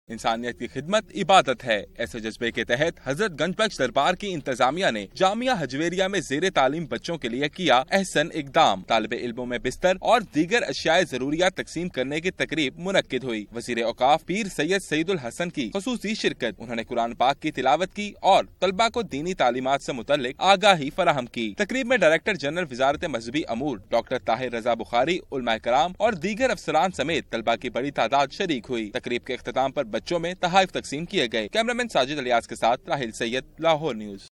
इंसानियत की खिदमत इबादत है। ऐसे जज्बे के तहत हजरत गंज दरबार की इंतजामिया ने जामिया हजवेरिया में जेर तालीम बच्चों के लिए किया एहसन इकदाम। तालिबे इल्मों में बिस्तर और दीगर अशियाए जरूरियात तकसीम करने की तकरीब मुनक्किद हुई। वजीर औकाफ पीर सैयद सईदुल हसन की खुसूसी शिरकत। उन्होंने कुरान पाक की तिलावत की और तलबा को दीनी तालीमात से मुतल्लिक आगाही फराहम की। तकरीब में डायरेक्टर जनरल वजारत मजहबी अमूर डॉक्टर ताहिर रजा बुखारी, उलमा कराम और दीगर अफसरान समेत तलबा की बड़ी तादाद शरीक हुई। तकरीब के इख्तिताम पर बच्चों में तहाइफ तकसीम किए गए। कैमरामैन साजिद अलियास के साथ राहिल सैयद, लाहौर न्यूज।